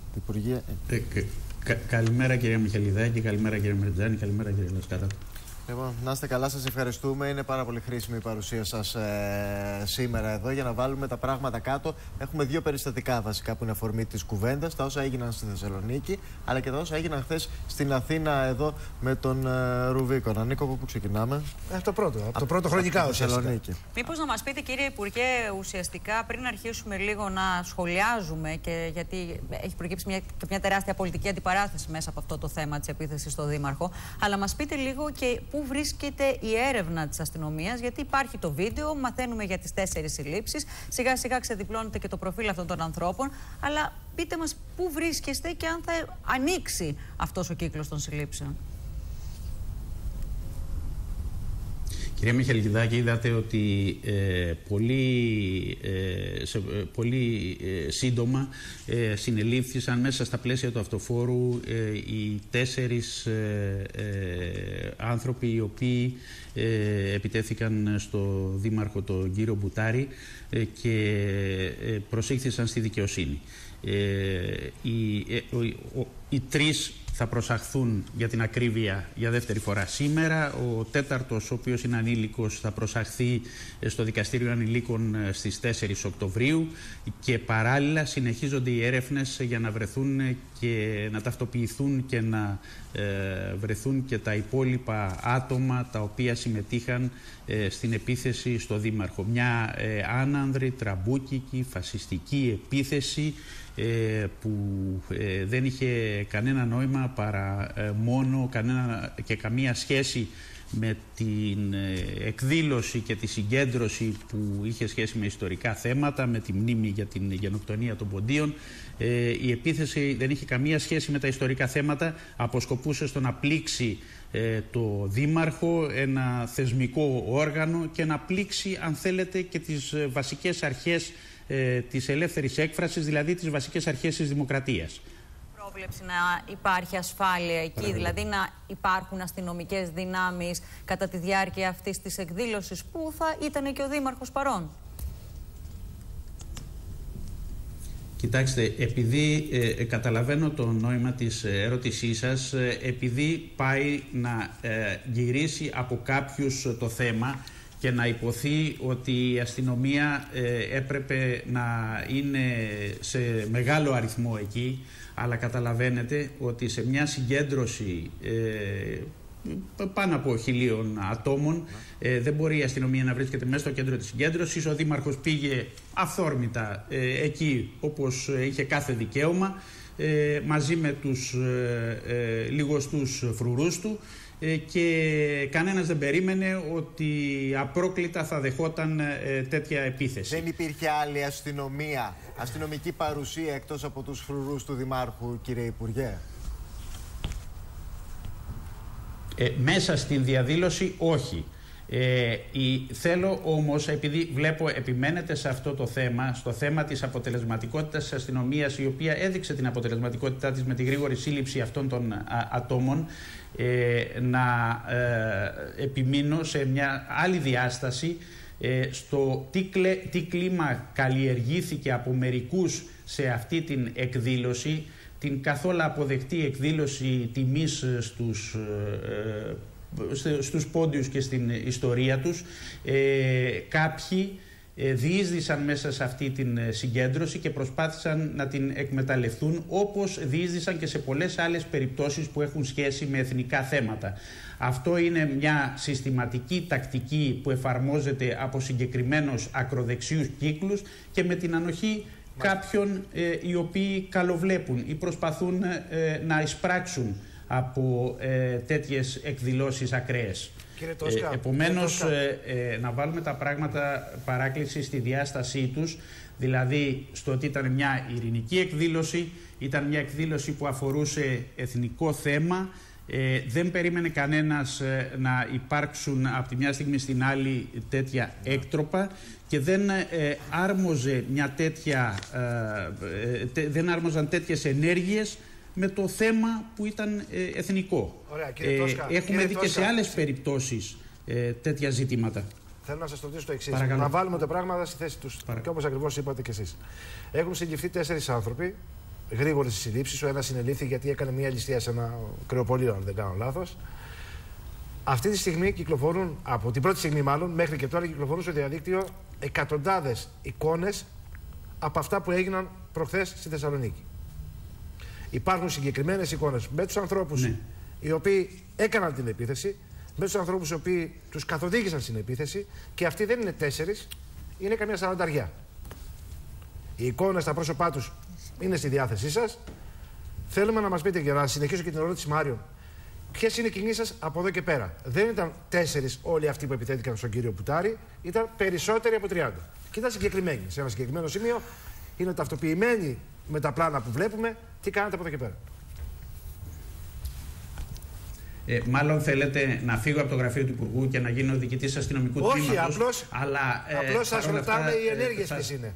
Υπουργέ. Καλημέρα κυρία Μιχελιδάκη, καλημέρα κύριε Μερτζάνη, καλημέρα κύριε Λασκάτα. Λοιπόν, να είστε καλά, σας ευχαριστούμε. Είναι πάρα πολύ χρήσιμη η παρουσία σας σήμερα εδώ για να βάλουμε τα πράγματα κάτω. Έχουμε δύο περιστατικά βασικά που είναι αφορμή της κουβέντας, τα όσα έγιναν στη Θεσσαλονίκη, αλλά και τα όσα έγιναν χθες στην Αθήνα εδώ με τον Ρουβίκονα. Νίκο, από πού ξεκινάμε? Το πρώτο χρονικά ουσιαστικά. Μήπως να μας πείτε, κύριε Υπουργέ, ουσιαστικά πριν αρχίσουμε λίγο να σχολιάζουμε, και γιατί έχει προκύψει μια τεράστια πολιτική αντιπαράθεση μέσα από αυτό το θέμα της επίθεσης στο Δήμαρχο, αλλά μας πείτε λίγο και πού βρίσκεται η έρευνα της αστυνομίας, γιατί υπάρχει το βίντεο, μαθαίνουμε για τις 4 συλλήψεις, σιγά σιγά ξεδιπλώνεται και το προφίλ αυτών των ανθρώπων, αλλά πείτε μας πού βρίσκεστε και αν θα ανοίξει αυτός ο κύκλος των συλλήψεων. Κυρία Μιχελιδάκη, είδατε ότι πολύ σύντομα συνελήφθησαν μέσα στα πλαίσια του αυτοφόρου οι 4 άνθρωποι οι οποίοι επιτέθηκαν στο Δήμαρχο τον κύριο Μπουτάρη και προσήχθησαν στη δικαιοσύνη. Οι 3 θα προσαχθούν για την ακρίβεια για δεύτερη φορά σήμερα. Ο 4ος, ο οποίος είναι ανήλικος, θα προσαχθεί στο Δικαστήριο Ανηλίκων στις 4 Οκτωβρίου και παράλληλα συνεχίζονται οι έρευνες για να βρεθούν και να ταυτοποιηθούν και να βρεθούν και τα υπόλοιπα άτομα τα οποία συμμετείχαν στην επίθεση στο Δήμαρχο. Μια άνανδρη, τραμπούκικη, φασιστική επίθεση που δεν είχε κανένα νόημα παρά μόνο καμία σχέση με την εκδήλωση και τη συγκέντρωση που είχε σχέση με ιστορικά θέματα, με τη μνήμη για την γενοκτονία των Ποντίων. Η επίθεση δεν είχε καμία σχέση με τα ιστορικά θέματα, αποσκοπούσε στο να πλήξει το Δήμαρχο, ένα θεσμικό όργανο, και να πλήξει, αν θέλετε, και τις βασικές αρχές της ελεύθερης έκφρασης, δηλαδή τις βασικές αρχές της δημοκρατίας. Πρόβλεψη να υπάρχει ασφάλεια εκεί, δηλαδή να υπάρχουν αστυνομικές δυνάμεις κατά τη διάρκεια αυτής της εκδήλωσης, που θα ήταν και ο Δήμαρχος παρόν? Κοιτάξτε, επειδή καταλαβαίνω το νόημα της ερώτησής σας, επειδή πάει να γυρίσει από κάποιους το θέμα και να υποθεί ότι η αστυνομία έπρεπε να είναι σε μεγάλο αριθμό εκεί, αλλά καταλαβαίνετε ότι σε μια συγκέντρωση πάνω από 1.000 ατόμων δεν μπορεί η αστυνομία να βρίσκεται μέσα στο κέντρο της συγκέντρωσης. Ο Δήμαρχος πήγε αυθόρμητα εκεί όπως είχε κάθε δικαίωμα, μαζί με τους λιγοστούς φρουρούς του, και κανένας δεν περίμενε ότι απρόκλητα θα δεχόταν τέτοια επίθεση. Δεν υπήρχε άλλη αστυνομική παρουσία εκτός από τους φρουρούς του Δημάρχου, κύριε Υπουργέ? Μέσα στην διαδήλωση όχι. Θέλω όμως, επειδή βλέπω επιμένετε σε αυτό το θέμα, στο θέμα της αποτελεσματικότητας της αστυνομίας, η οποία έδειξε την αποτελεσματικότητά της με τη γρήγορη σύλληψη αυτών των ατόμων, να επιμείνω σε μια άλλη διάσταση, στο τι κλίμα καλλιεργήθηκε από μερικούς σε αυτή την εκδήλωση, την καθόλου αποδεκτή εκδήλωση τιμής στους πόντιους και στην ιστορία τους. Κάποιοι διείσδησαν μέσα σε αυτή την συγκέντρωση και προσπάθησαν να την εκμεταλλευτούν, όπως διείσδησαν και σε πολλές άλλες περιπτώσεις που έχουν σχέση με εθνικά θέματα. Αυτό είναι μια συστηματική τακτική που εφαρμόζεται από συγκεκριμένους ακροδεξιούς κύκλους και με την ανοχή κάποιων οι οποίοι καλοβλέπουν ή προσπαθούν να εισπράξουν από τέτοιες εκδηλώσεις ακραίες. Επομένως, να βάλουμε τα πράγματα παράκληση στη διάστασή τους, δηλαδή στο ότι ήταν μια ειρηνική εκδήλωση, ήταν μια εκδήλωση που αφορούσε εθνικό θέμα, δεν περίμενε κανένας να υπάρξουν από τη μια στιγμή στην άλλη τέτοια έκτροπα και δεν άρμοζε δεν άρμοζαν τέτοιες ενέργειες με το θέμα που ήταν εθνικό. Ωραία, κύριε Τόσκα, έχουμε δει και σε άλλες περιπτώσεις τέτοια ζητήματα. Θέλω να σας ρωτήσω το εξής. Να βάλουμε τα πράγματα στη θέση τους. Και όπως ακριβώς είπατε κι εσείς. Έχουν συλληφθεί 4 άνθρωποι γρήγορες συλλήψεις. Ο ένας συνελήφθη γιατί έκανε μια ληστεία σε ένα κρεοπολείο, αν δεν κάνω λάθος. Αυτή τη στιγμή κυκλοφορούν, από την πρώτη στιγμή μάλλον, μέχρι και τώρα κυκλοφορούν στο διαδίκτυο εκατοντάδες εικόνες από αυτά που έγιναν προχθές στη Θεσσαλονίκη. Υπάρχουν συγκεκριμένες εικόνες με τους ανθρώπους οι οποίοι έκαναν την επίθεση, με τους ανθρώπους οι οποίοι τους καθοδήγησαν στην επίθεση, και αυτοί δεν είναι 4, είναι καμιά 40. Οι εικόνες, τα πρόσωπά τους είναι στη διάθεσή σας. Θέλουμε να μας πείτε, για να συνεχίσω και την ερώτηση Μάριο, ποιες είναι οι κινήσεις σας από εδώ και πέρα. Δεν ήταν 4 όλοι αυτοί που επιθέθηκαν στον κύριο Μπουτάρη, ήταν περισσότεροι από 30. Και ήταν συγκεκριμένοι. Σε ένα συγκεκριμένο σημείο είναι ταυτοποιημένοι με τα πλάνα που βλέπουμε. Τι κάνετε από εδώ και πέρα? Μάλλον θέλετε να φύγω από το γραφείο του Υπουργού και να γίνω διοικητής αστυνομικού τμήματος. Όχι, απλώς σας ρωτάμε οι ενέργειες ποιες είναι.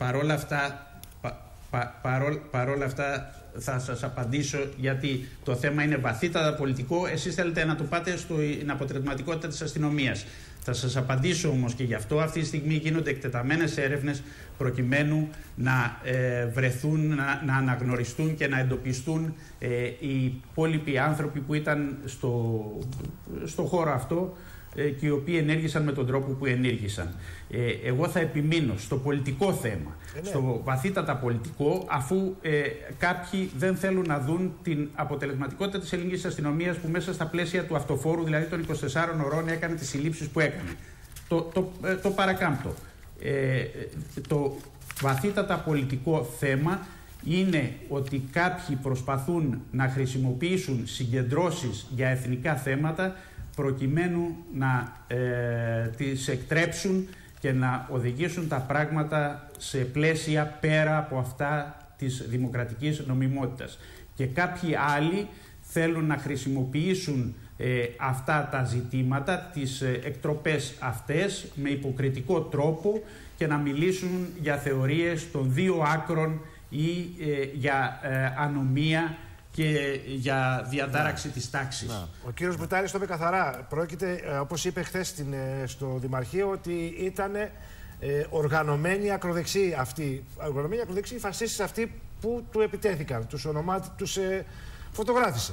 Παρόλα αυτά θα σας απαντήσω, γιατί το θέμα είναι βαθύτατα πολιτικό. Εσείς θέλετε να το πάτε στην αποτελεσματικότητα της αστυνομίας. Θα σας απαντήσω όμως και γι' αυτό. Αυτή τη στιγμή γίνονται εκτεταμένες έρευνες προκειμένου να βρεθούν, να αναγνωριστούν και να εντοπιστούν οι υπόλοιποι άνθρωποι που ήταν στο χώρο αυτό και οι οποίοι ενέργησαν με τον τρόπο που ενέργησαν. Εγώ θα επιμείνω στο πολιτικό θέμα, στο βαθύτατα πολιτικό, αφού κάποιοι δεν θέλουν να δουν την αποτελεσματικότητα της ελληνικής αστυνομίας, που μέσα στα πλαίσια του αυτοφόρου, δηλαδή των 24 ωρών, έκανε τις συλλήψεις που έκανε. Το παρακάμπτω. Το βαθύτατα πολιτικό θέμα είναι ότι κάποιοι προσπαθούν να χρησιμοποιήσουν συγκεντρώσεις για εθνικά θέματα προκειμένου να τις εκτρέψουν και να οδηγήσουν τα πράγματα σε πλαίσια πέρα από αυτά της δημοκρατικής νομιμότητας. Και κάποιοι άλλοι θέλουν να χρησιμοποιήσουν αυτά τα ζητήματα, τις εκτροπές αυτές, με υποκριτικό τρόπο και να μιλήσουν για θεωρίες των δύο άκρων ή για ανομία και για διατάραξη της τάξης. Ο κύριος Μπουτάρης το είπε καθαρά. Πρόκειται, όπως είπε χθες στο Δημαρχείο, ότι ήταν οργανωμένοι ακροδεξιοί αυτοί. Οργανωμένοι ακροδεξιοί οι φασίστες αυτοί που του επιτέθηκαν. Τους φωτογράφησε.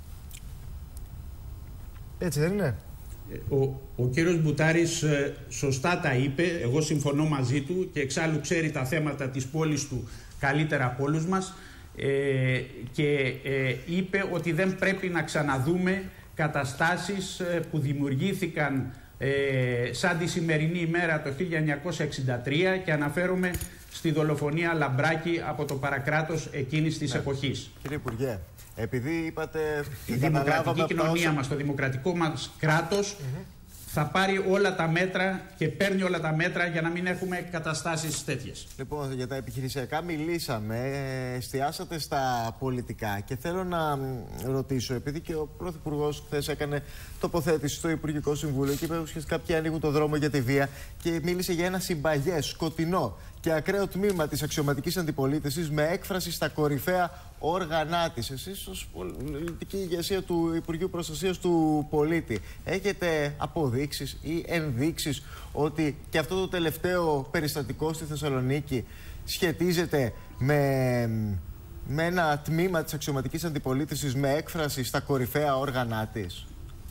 Έτσι δεν είναι? Ο κύριος Μπουτάρης σωστά τα είπε. Εγώ συμφωνώ μαζί του και εξάλλου ξέρει τα θέματα της πόλης του καλύτερα από όλους μας. Και είπε ότι δεν πρέπει να ξαναδούμε καταστάσεις που δημιουργήθηκαν σαν τη σημερινή ημέρα το 1963, και αναφέρομαι στη δολοφονία Λαμπράκη από το παρακράτος εκείνης της εποχής. Κύριε Υπουργέ, επειδή είπατε... Η δημοκρατική κοινωνία μας, το δημοκρατικό μας κράτος θα πάρει όλα τα μέτρα και παίρνει όλα τα μέτρα για να μην έχουμε καταστάσεις τέτοιες. Λοιπόν, για τα επιχειρησιακά μιλήσαμε, εστιάσατε στα πολιτικά και θέλω να ρωτήσω, επειδή και ο Πρωθυπουργός χθες έκανε τοποθέτηση στο Υπουργικό Συμβούλιο και είπε ουσιαστικά κάποιοι ανοίγουν το δρόμο για τη βία και μίλησε για ένα συμπαγές, σκοτεινό και ακραίο τμήμα της αξιωματικής αντιπολίτευσης με έκφραση στα κορυφαία όργανά της. Εσείς ως πολιτική ηγεσία του Υπουργείου Προστασίας του Πολίτη έχετε αποδείξεις ή ενδείξεις ότι και αυτό το τελευταίο περιστατικό στη Θεσσαλονίκη σχετίζεται με ένα τμήμα της αξιωματικής αντιπολίτευσης με έκφραση στα κορυφαία όργανά της?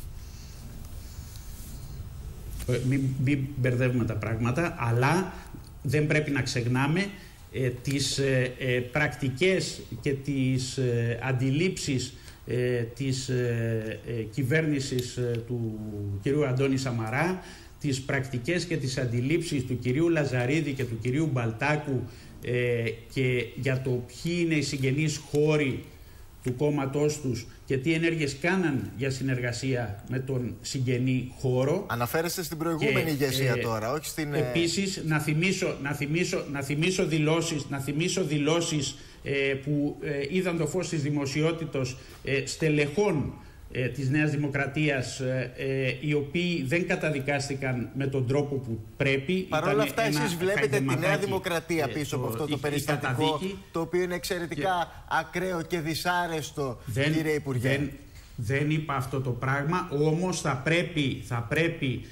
Μην μπερδεύουμε τα πράγματα, αλλά δεν πρέπει να ξεχνάμε τις πρακτικές και τις αντιλήψεις της κυβέρνησης του κυρίου Αντώνη Σαμαρά, τις πρακτικές και τις αντιλήψεις του κυρίου Λαζαρίδη και του κυρίου Μπαλτάκου και για το ποιοι είναι οι συγγενείς χώροι του κόμματός τους και τι ενέργειες κάναν για συνεργασία με τον συγγενή χώρο. Αναφέρεστε στην προηγούμενη ηγεσία τώρα, όχι στην... Επίσης, να θυμίσω δηλώσεις που είδαν το φως της δημοσιότητος στελεχών της Νέας Δημοκρατίας, οι οποίοι δεν καταδικάστηκαν με τον τρόπο που πρέπει. Παρ' όλα αυτά, εσείς βλέπετε τη Νέα Δημοκρατία πίσω από αυτό το περιστατικό, το οποίο είναι εξαιρετικά ακραίο και δυσάρεστο, κύριε Υπουργέ? Δεν είπα αυτό το πράγμα, όμως θα πρέπει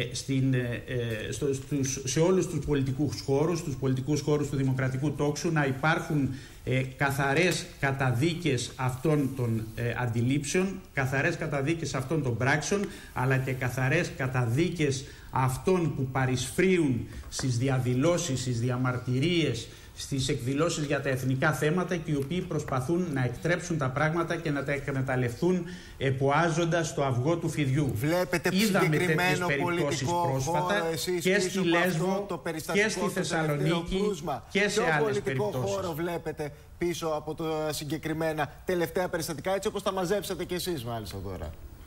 σε όλους τους πολιτικούς χώρους του δημοκρατικού τόξου να υπάρχουν καθαρές καταδίκες αυτών των αντιλήψεων, καθαρές καταδίκες αυτών των πράξεων, αλλά και καθαρές καταδίκες αυτών που παρισφρίουν στις διαδηλώσεις, στις διαμαρτυρίες, στις εκδηλώσεις για τα εθνικά θέματα και οι οποίοι προσπαθούν να εκτρέψουν τα πράγματα και να τα εκμεταλλευτούν εποάζοντας το αυγό του φιδιού. Βλέπετε συγκεκριμένο πολιτικό πρόσφατα και στη Λέσβο και στη Θεσσαλονίκη και σε άλλες περιπτώσεις. Ποιο πολιτικό χώρο βλέπετε πίσω από το συγκεκριμένα τελευταία περιστατικά, έτσι όπως τα μαζέψατε κι εσείς μάλιστα τώρα?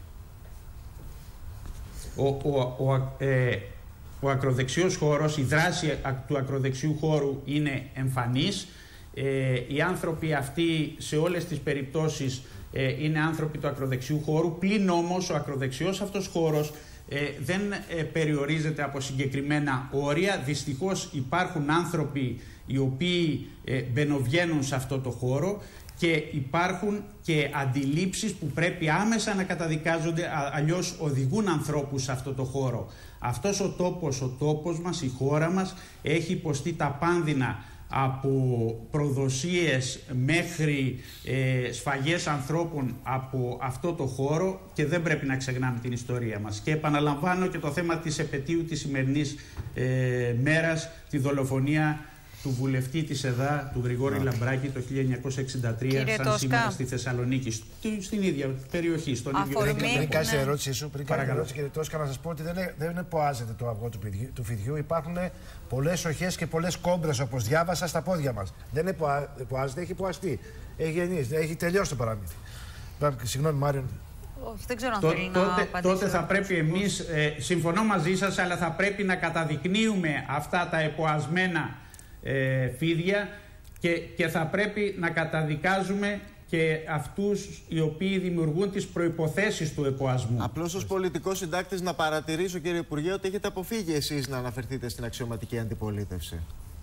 Ο ακροδεξιός χώρος, η δράση του ακροδεξιού χώρου είναι εμφανής. Οι άνθρωποι αυτοί σε όλες τις περιπτώσεις είναι άνθρωποι του ακροδεξιού χώρου, πλην όμως ο ακροδεξιός αυτός χώρος δεν περιορίζεται από συγκεκριμένα όρια. Δυστυχώς υπάρχουν άνθρωποι οι οποίοι μπαινοβγαίνουν σε αυτό το χώρο και υπάρχουν και αντιλήψεις που πρέπει άμεσα να καταδικάζονται, αλλιώς οδηγούν ανθρώπους σε αυτό το χώρο. Αυτός ο τόπος μας, η χώρα μας, έχει υποστεί τα πάνδυνα από προδοσίες μέχρι σφαγές ανθρώπων από αυτό το χώρο και δεν πρέπει να ξεχνάμε την ιστορία μας. Και επαναλαμβάνω και το θέμα της επετείου της σημερινής μέρας, τη δολοφονία του βουλευτή της ΕΔΑ, του Γρηγόρη Λαμπράκη, το 1963, σαν σήμερα στη Θεσσαλονίκη, στην ίδια περιοχή, στον ίδιο Πριν κάνει την ερώτησή σου, κύριε Τόσκα, να σας πω ότι δεν εποάζεται το αυγό του φιδιού. Υπάρχουν πολλές οχές και πολλές κόμπρες, όπως διάβασα, στα πόδια μας. Δεν εποάζεται, έχει εποαστεί. Έχει γεννήσει, έχει τελειώσει το παραμύθι. Συγγνώμη, Μάριον. Όχι, δεν ξέρω αν θέλει να απαντήσει. Τότε θα πρέπει εμείς, συμφωνώ μαζί σας, αλλά θα πρέπει να καταδεικνύουμε αυτά τα εποασμένα φίδια και θα πρέπει να καταδικάζουμε και αυτούς οι οποίοι δημιουργούν τις προϋποθέσεις του εποασμού. Απλώς ως πολιτικός συντάκτης να παρατηρήσω, κύριε Υπουργέ, ότι έχετε αποφύγει εσείς να αναφερθείτε στην αξιωματική αντιπολίτευση.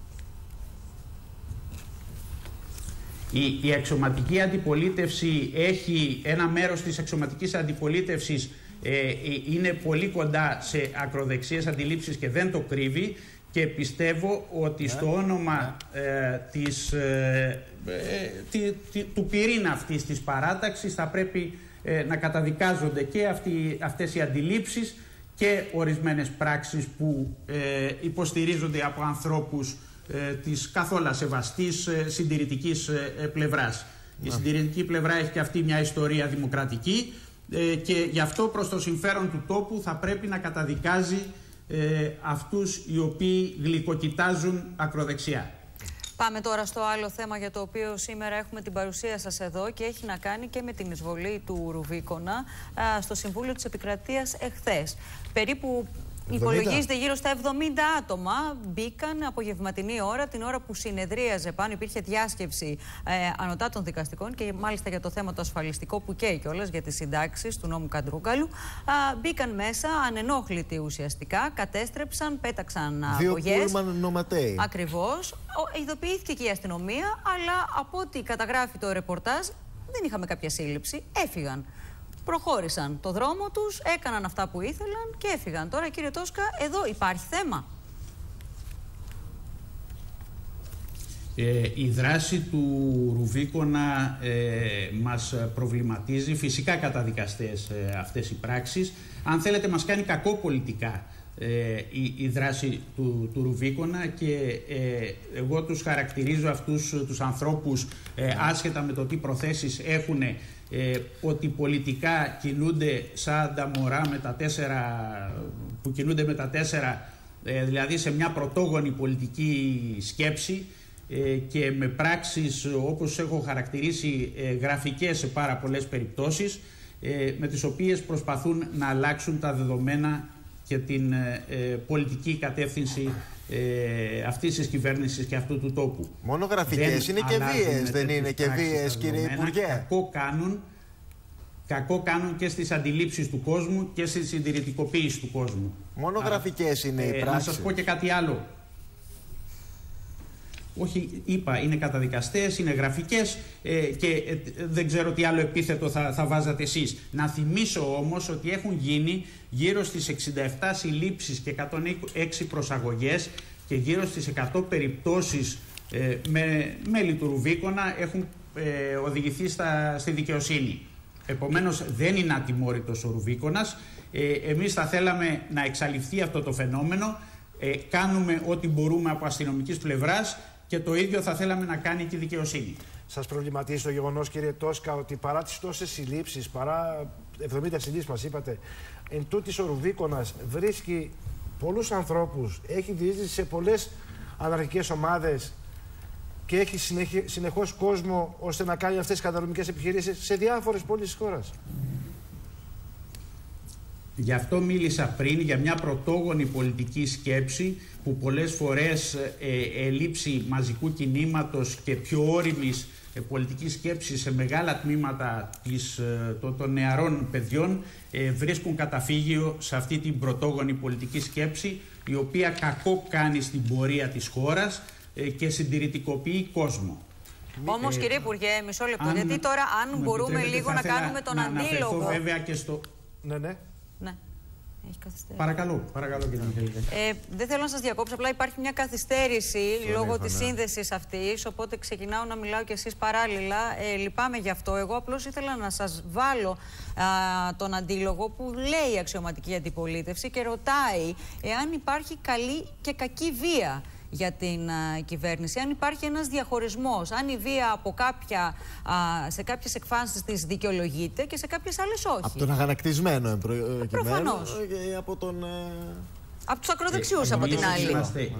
Η αξιωματική αντιπολίτευση έχει ένα μέρος της αξιωματικής αντιπολίτευσης είναι πολύ κοντά σε ακροδεξιές αντιλήψεις και δεν το κρύβει. Και πιστεύω ότι στο όνομα του πυρήνα αυτής της παράταξης θα πρέπει να καταδικάζονται και αυτές οι αντιλήψεις και ορισμένες πράξεις που υποστηρίζονται από ανθρώπους της καθόλου σεβαστής συντηρητικής πλευράς. Η συντηρητική πλευρά έχει και αυτή μια ιστορία δημοκρατική και γι' αυτό προς το συμφέρον του τόπου θα πρέπει να καταδικάζει αυτούς οι οποίοι γλυκοκοιτάζουν ακροδεξιά. Πάμε τώρα στο άλλο θέμα για το οποίο σήμερα έχουμε την παρουσία σας εδώ και έχει να κάνει και με την εισβολή του Ρουβίκονα στο Συμβούλιο της Επικρατείας εχθές. Περίπου υπολογίζεται γύρω στα 70 άτομα μπήκαν απογευματινή ώρα, την ώρα που συνεδρίαζε πάνω, υπήρχε διάσκεψη ανωτάτων δικαστικών και μάλιστα για το θέμα το ασφαλιστικό που καίει κιόλας για τις συντάξεις του νόμου Καντρούγκαλου. Μπήκαν μέσα ανενόχλητοι ουσιαστικά, κατέστρεψαν, πέταξαν απογιές. Δύο πούλμαν νοματέοι. Ακριβώς. Ειδοποιήθηκε και η αστυνομία, αλλά από ό,τι καταγράφει το ρεπορτάζ δεν είχαμε κάποια σύλληψη. Έφυγαν. Προχώρησαν το δρόμο τους, έκαναν αυτά που ήθελαν και έφυγαν. Τώρα, κύριε Τόσκα, εδώ υπάρχει θέμα. Η δράση του Ρουβίκονα μας προβληματίζει. Φυσικά καταδικαστές αυτές οι πράξεις. Αν θέλετε, μας κάνει κακό πολιτικά η δράση του Ρουβίκονα και εγώ τους χαρακτηρίζω αυτούς τους ανθρώπους άσχετα με το τι προθέσεις έχουν, ότι πολιτικά κινούνται σαν τα μωρά με τα που κινούνται με τα τέσσερα, δηλαδή σε μια πρωτόγονη πολιτική σκέψη και με πράξεις όπως έχω χαρακτηρίσει γραφικές σε πάρα πολλές περιπτώσεις, με τις οποίες προσπαθούν να αλλάξουν τα δεδομένα και την πολιτική κατεύθυνση αυτής της κυβέρνησης και αυτού του τόπου. Μόνο γραφικές είναι και βίες, δεν είναι και βίες, κύριε Υπουργέ? Κακό κάνουν και στις αντιλήψεις του κόσμου και στη συντηρητικοποίηση του κόσμου. Μόνο γραφικές είναι οι πράξεις. Να σας πω και κάτι άλλο. Όχι, είπα, είναι καταδικαστές, είναι γραφικές και δεν ξέρω τι άλλο επίθετο θα βάζατε εσείς. Να θυμίσω όμως ότι έχουν γίνει γύρω στις 67 συλλήψεις και 106 προσαγωγές και γύρω στις 100 περιπτώσεις με μέλη του Ρουβίκονα έχουν οδηγηθεί στη δικαιοσύνη. Επομένως δεν είναι ατιμόρυτος ο Ρουβίκονας. Εμείς θα θέλαμε να εξαλειφθεί αυτό το φαινόμενο. Κάνουμε ό,τι μπορούμε από αστυνομικής πλευράς και το ίδιο θα θέλαμε να κάνει και η δικαιοσύνη. Σας προβληματίζει το γεγονός, κύριε Τόσκα, ότι παρά τις τόσες συλλήψεις, παρά 70 συλλήψεις μας είπατε, εν τούτης ο Ρουβίκονας βρίσκει πολλούς ανθρώπους, έχει διείσδυση σε πολλές αναρχικές ομάδες και έχει συνεχώς κόσμο ώστε να κάνει αυτές τις καταδρομικές επιχειρήσεις σε διάφορες πόλεις της χώρας? Γι' αυτό μίλησα πριν για μια πρωτόγονη πολιτική σκέψη που πολλές φορές ελλείψη μαζικού κινήματος και πιο όριμης πολιτικής σκέψης σε μεγάλα τμήματα των νεαρών παιδιών βρίσκουν καταφύγιο σε αυτή την πρωτόγονη πολιτική σκέψη, η οποία κακό κάνει στην πορεία της χώρας και συντηρητικοποιεί κόσμο. Όμως κύριε Υπουργέ, μισό λεπτό, γιατί τώρα αν μπορούμε λίγο να κάνουμε τον αντίλογο. Να βέβαια και στο... Ναι. Έχει καθυστέρηση. Παρακαλώ κύριε Μιχαηλίδη. Δεν θέλω να σας διακόψω, απλά υπάρχει μια καθυστέρηση λόγω της σύνδεσης αυτής, οπότε ξεκινάω να μιλάω κι εσείς παράλληλα. Λυπάμαι γι' αυτό. Εγώ απλώς ήθελα να σας βάλω τον αντίλογο που λέει η αξιωματική αντιπολίτευση και ρωτάει εάν υπάρχει καλή και κακή βία για την κυβέρνηση, αν υπάρχει ένας διαχωρισμός, αν η βία σε κάποιες εκφάνσεις της δικαιολογείται και σε κάποιες άλλες όχι. Από τον αγανακτισμένο προφανώς. Από τον... Από τους ακροδεξιούς από την άλλη.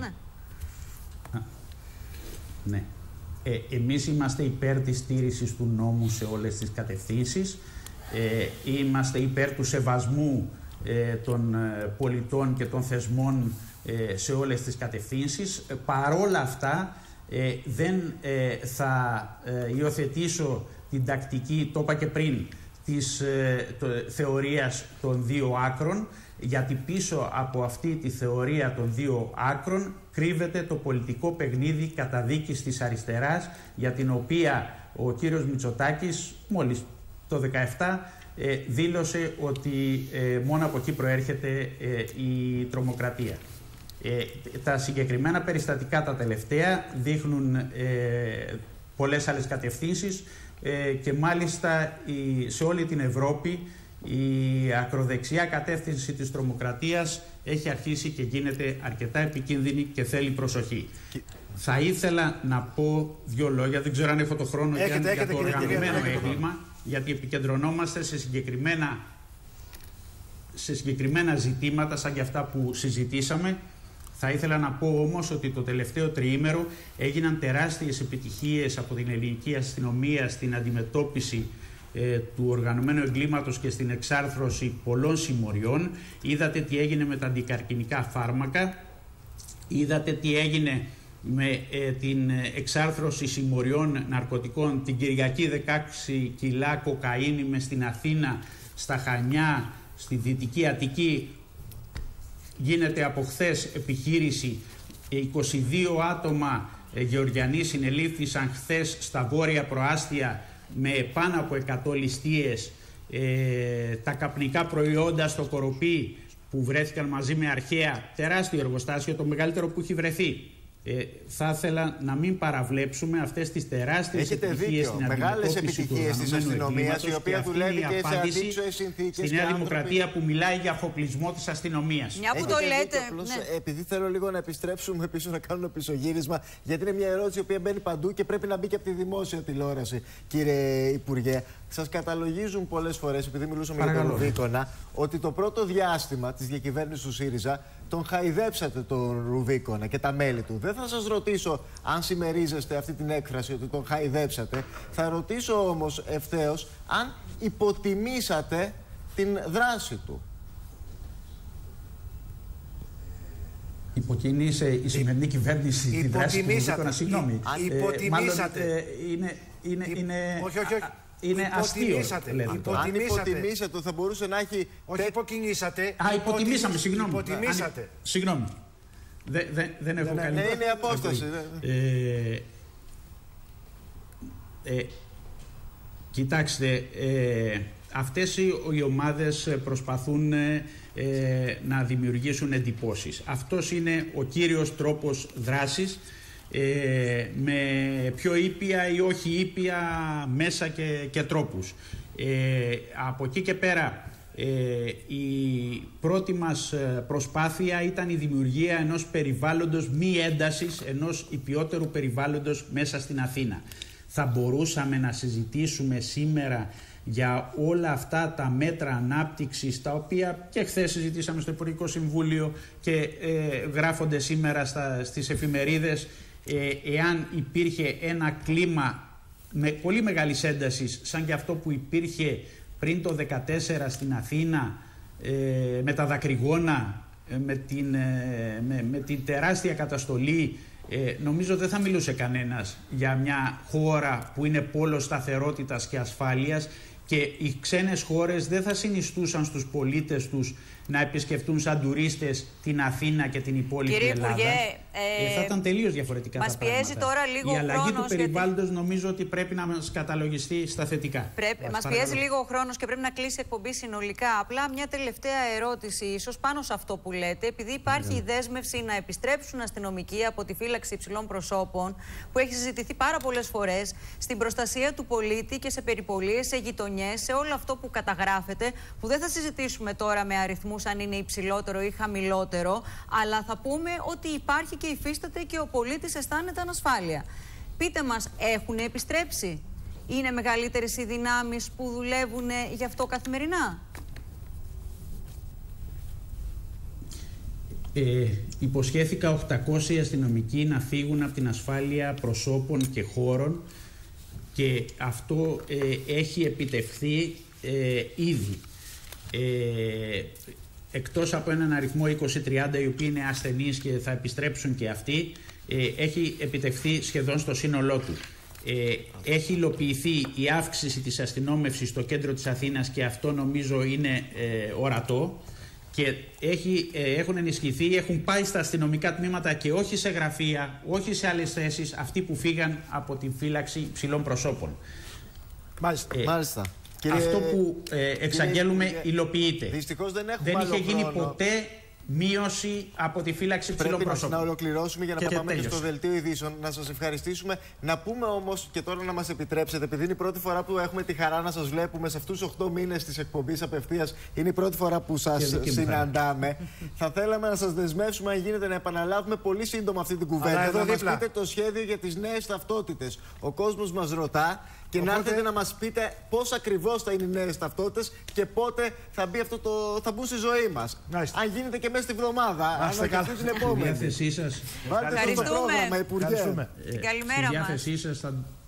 Ναι. Εμείς είμαστε υπέρ της στήρησης του νόμου σε όλες τις κατευθύνσεις. Είμαστε υπέρ του σεβασμού των πολιτών και των θεσμών σε όλες τις κατευθύνσεις. Παρόλα αυτά δεν θα υιοθετήσω την τακτική, το είπα και πριν, της θεωρίας των δύο άκρων, γιατί πίσω από αυτή τη θεωρία των δύο άκρων κρύβεται το πολιτικό παιχνίδι καταδίκης της αριστεράς, για την οποία ο κύριος Μητσοτάκης μόλις το 2017 δήλωσε ότι μόνο από εκεί προέρχεται η τρομοκρατία. Τα συγκεκριμένα περιστατικά τα τελευταία δείχνουν πολλές άλλες κατευθύνσεις και μάλιστα σε όλη την Ευρώπη η ακροδεξιά κατεύθυνση της τρομοκρατίας έχει αρχίσει και γίνεται αρκετά επικίνδυνη και θέλει προσοχή. Θα ήθελα να πω δύο λόγια, δεν ξέρω αν έχω το χρόνο για το οργανωμένο έγκλημα, γιατί επικεντρωνόμαστε σε συγκεκριμένα ζητήματα σαν και αυτά που συζητήσαμε. Θα ήθελα να πω όμως ότι το τελευταίο τριήμερο έγιναν τεράστιες επιτυχίες από την ελληνική αστυνομία στην αντιμετώπιση του οργανωμένου εγκλήματος και στην εξάρθρωση πολλών συμμοριών. Είδατε τι έγινε με τα αντικαρκινικά φάρμακα, είδατε τι έγινε με την εξάρθρωση συμμοριών ναρκωτικών, την Κυριακή 16 κιλά κοκαίνη μες στην Αθήνα, στα Χανιά, στη Δυτική Αττική. Γίνεται από χθες επιχείρηση, 22 άτομα Γεωργιανοί συνελήφθησαν χθες στα βόρεια προάστια με πάνω από 100 ληστείες. Τα καπνικά προϊόντα στο Κοροπή που βρέθηκαν μαζί με αρχαία, τεράστιο εργοστάσιο, το μεγαλύτερο που έχει βρεθεί. Θα ήθελα να μην παραβλέψουμε αυτές τις τεράστιες επιτυχίες στην μεγάλες επιτυχίες της αστυνομίας, η οποία δουλεύει και σε αντίξωες συνθήκες. Στη Νέα Δημοκρατία που μιλάει για αφοπλισμό της αστυνομίας. Μια που το λέτε. Ναι. Επειδή θέλω λίγο να επιστρέψουμε πίσω, να κάνουμε πισωγύρισμα, γιατί είναι μια ερώτηση η οποία μπαίνει παντού και πρέπει να μπει και από τη δημόσια τηλεόραση, κύριε Υπουργέ. Σας καταλογίζουν πολλές φορές, επειδή μιλούσαμε για τον Ρουβίκονα, ότι το πρώτο διάστημα της διακυβέρνησης του ΣΥΡΙΖΑ τον χαϊδέψατε τον Ρουβίκονα και τα μέλη του. Δεν θα σας ρωτήσω αν συμμερίζεστε αυτή την έκφραση ότι τον χαϊδέψατε. Θα ρωτήσω όμως ευθέως αν υποτιμήσατε την δράση του. Υποκίνησε η σημερινή κυβέρνηση τη δράση του Ρουβίκονα. Συγγνώμη. Υποτιμήσατε. Όχι. Είναι αστείο. Αν υποτιμήσατε, θα μπορούσε να έχει. Όχι, υποκινήσατε. Υποτιμήσαμε, συγγνώμη. Υποτιμήσατε. Συγγνώμη. Δεν έχω καλή. Είναι η απόσταση. Κοιτάξτε, αυτές οι ομάδες προσπαθούν να δημιουργήσουν εντυπώσεις. Αυτός είναι ο κύριος τρόπος δράσης, με πιο ήπια ή όχι ήπια μέσα και τρόπους. Από εκεί και πέρα, η πρώτη μας προσπάθεια ήταν η δημιουργία ενός περιβάλλοντος μη έντασης, ενός υπιότερου περιβάλλοντος μέσα στην Αθήνα. Θα μπορούσαμε να συζητήσουμε σήμερα για όλα αυτά τα μέτρα ανάπτυξης, τα οποία και χθες συζητήσαμε στο Υπουργικό Συμβούλιο και γράφονται σήμερα στις εφημερίδες, εάν υπήρχε ένα κλίμα με πολύ μεγάλης έντασης σαν και αυτό που υπήρχε πριν το 2014 στην Αθήνα, με τα δακρυγόνα, με την τεράστια καταστολή, νομίζω δεν θα μιλούσε κανένας για μια χώρα που είναι πόλος σταθερότητας και ασφάλειας, και οι ξένες χώρες δεν θα συνιστούσαν στους πολίτες τους να επισκεφτούν σαν τουρίστες την Αθήνα και την υπόλοιπη Ελλάδα. Υπουργέ, θα ήταν τελείως διαφορετικά τα πράγματα. Μας πιέζει τώρα λίγο η αλλαγή χρόνος, του περιβάλλοντος νομίζω ότι πρέπει να μας καταλογιστεί στα θετικά. Μας πιέζει λίγο ο χρόνος και πρέπει να κλείσει η εκπομπή συνολικά. Απλά μια τελευταία ερώτηση, ίσως πάνω σε αυτό που λέτε, επειδή υπάρχει η δέσμευση να επιστρέψουν αστυνομικοί από τη φύλαξη υψηλών προσώπων, που έχει συζητηθεί πάρα πολλές φορές, στην προστασία του πολίτη και σε περιπολίες, σε γειτονιές, σε όλο αυτό που καταγράφεται, που δεν θα συζητήσουμε τώρα με αριθμούς αν είναι υψηλότερο ή χαμηλότερο, αλλά θα πούμε ότι υπάρχει και υφίσταται και ο πολίτης αισθάνεται ανασφάλεια. Πείτε μας, έχουν επιστρέψει? Είναι μεγαλύτερες οι δυνάμεις που δουλεύουν γι' αυτό καθημερινά? Υποσχέθηκα 800 αστυνομικοί να φύγουν από την ασφάλεια προσώπων και χώρων, και αυτό έχει επιτευχθεί ήδη. Εκτός από έναν αριθμό 20-30 οι οποίοι είναι ασθενείς και θα επιστρέψουν και αυτοί, έχει επιτευχθεί σχεδόν στο σύνολό του. Έχει υλοποιηθεί η αύξηση της αστυνόμευσης στο κέντρο της Αθήνας, και αυτό νομίζω είναι ορατό, και έχουν ενισχυθεί, έχουν πάει στα αστυνομικά τμήματα και όχι σε γραφεία, όχι σε άλλες θέσεις, αυτοί που φύγαν από την φύλαξη υψηλών προσώπων. Μάλιστα. Αυτό που εξαγγέλουμε υλοποιείται. Δυστυχώς δεν έχουμε Δεν είχε γίνει χρόνο. ποτέ μείωση από τη φύλαξη υψηλών προσώπων. Πρέπει να ολοκληρώσουμε για να πάμε και στο δελτίο ειδήσεων. Να σας ευχαριστήσουμε. Να πούμε όμως και τώρα, να μας επιτρέψετε, επειδή είναι η πρώτη φορά που έχουμε τη χαρά να σας βλέπουμε σε αυτούς τους 8 μήνες της εκπομπής απευθείας, είναι η πρώτη φορά που σας συναντάμε. Θα θέλαμε να σας δεσμεύσουμε, αν γίνεται, να επαναλάβουμε πολύ σύντομα αυτή την κουβέντα. Να μας πείτε το σχέδιο για τις νέες ταυτότητες. Ο κόσμος μας ρωτά. Και να έρθετε να μας πείτε πώς ακριβώς θα είναι οι νέες ταυτότητες και πότε θα μπουν στη ζωή μας. Αν γίνεται και μέσα στη βδομάδα, αν όχι την επόμενη. Στη διάθεσή σας. Βάλτε το πρόγραμμα, Υπουργέ. Καλημέρα μας. Στη διάθεσή σας θα